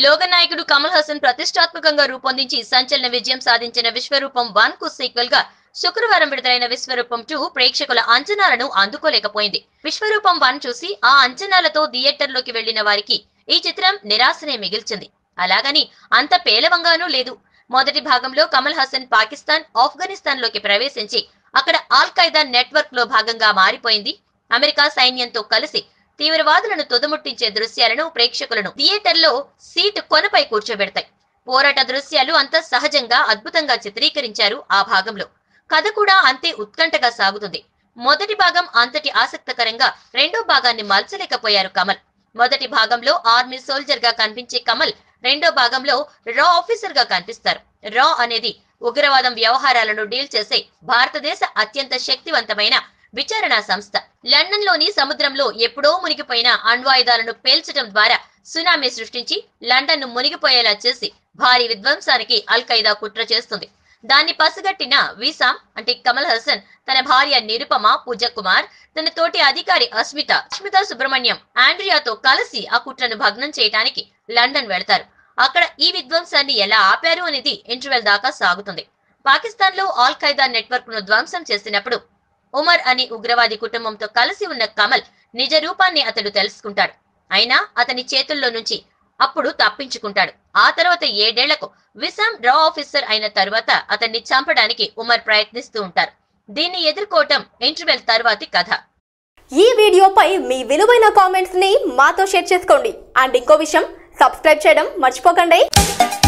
Logan నాయకుడు కమల్ హాసన్ ప్రతిష్టాత్మకంగా రూపొందించి సంచలన విజయం సాధించిన విశ్వరూపం 1 కు సీక్వెల్ గా శుక్రవారం విడుదలైన విశ్వరూపం 2 ప్రేక్షకుల అంచనాలను అందుకోలేకపోయింది. విశ్వరూపం 1 చూసి ఆ అంచనాలతో థియేటర్లోకి వెళ్లిన వారికి ఈ చిత్రం నిరాశనే మిగిల్చింది. అలాగని అంత పేలవంగానూ లేదు. మొదటి భాగంలో కమల్ హాసన్ పాకిస్తాన్, ఆఫ్ఘనిస్తాన్ లోకి ప్రవేశించి అక్కడ ఆల్ ఖైదా నెట్వర్క్ లో భాగంగా మారిపోయింది. అమెరికా సైన్యంతో కలిసి తీవ్రవాదులను తుదముట్టించే దృశ్యాలను ప్రేక్షకులను థియేటర్లో సీటు కొనపై కూర్చోబెడతాయి. పోరాట దృశ్యాలు అంత సహజంగా అద్భుతంగా చిత్రీకరించారు. ఆ భాగంలో కథ కూడా అంతే ఉత్కంఠగా సాగుతుంది. మొదటి భాగం అంతటి ఆసక్తికరంగా రెండో భాగాన్ని మలచలేకపోయారు కమల్. మొదటి భాగంలో ఆర్మీ సోల్జర్ గా కనిపించే కమల్ రెండో భాగంలో రా ఆఫీసర్ గా కనిపిస్తారు. రా అనేది ఉగ్రవాదం వ్యవహారాలను డీల్ చేసే భారతదేశ అత్యంత శక్తివంతమైన విచారణ సంస్థ. లండన్ లోని సముద్రంలో ఎప్పుడో మునిగిపోయిన అణ్వాయుధాలను పేల్చడం ద్వారా సునామీ సృష్టించి లండన్ ను మునిగిపోయేలా చేసి భారీ విధ్వంసానికి అల్ ఖైదా కుట్ర చేస్తుంది. దాన్ని పసిగట్టిన విసామ్ అంటే కమల్ హాసన్ తన భార్య నిరుపమ, పూజ కుమార్, తన తోటి అధికారి అస్మిత సుబ్రహ్మణ్యం, ఆండ్రియాతో కలిసి ఆ కుట్రను భగ్నం చేయడానికి లండన్ వెళతారు. అక్కడ ఈ విధ్వంసాన్ని ఎలా ఆపారు అనేది ఇంటర్వెల్ దాకా సాగుతుంది. పాకిస్తాన్ లో ఆల్ ఖైదా నెట్వర్క్ ను ధ్వంసం చేసినప్పుడు ఉమర్ అనే ఉగ్రవాది కుటుంబంతో కలిసి ఉన్న కమల్ నిజ రూపాన్ని అతడు తెలుసుకుంటాడు. అయినా అతని చేతుల్లో నుంచి అప్పుడు తప్పించుకుంటాడు. ఆ తర్వాత 7 ఏళ్లకు విసామ్ రా ఆఫీసర్ అయిన తరువాత అతన్ని చంపడానికి ఉమర్ ప్రయత్నిస్తూ ఉంటారు. దీన్ని ఎదుర్కోవటం ఇంటర్వెల్ తర్వాతి కథ. ఈ వీడియోపై మీ విలువైన కామెంట్స్ ని మాతో షేర్ చేసుకోండి. అండ్ ఇంకో విషయం, సబ్స్క్రైబ్ చేయడం మర్చిపోకండి.